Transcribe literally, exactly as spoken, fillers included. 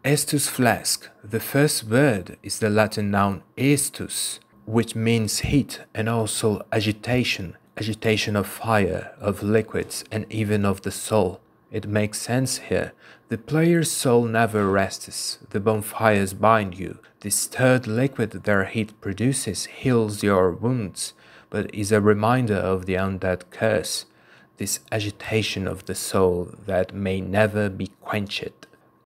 Estus Flask. The first word is the Latin noun estus, which means heat and also agitation, agitation of fire, of liquids, and even of the soul. It makes sense here. The player's soul never rests, the bonfires bind you. This stirred liquid their heat produces heals your wounds, but is a reminder of the undead curse, this agitation of the soul that may never be quenched.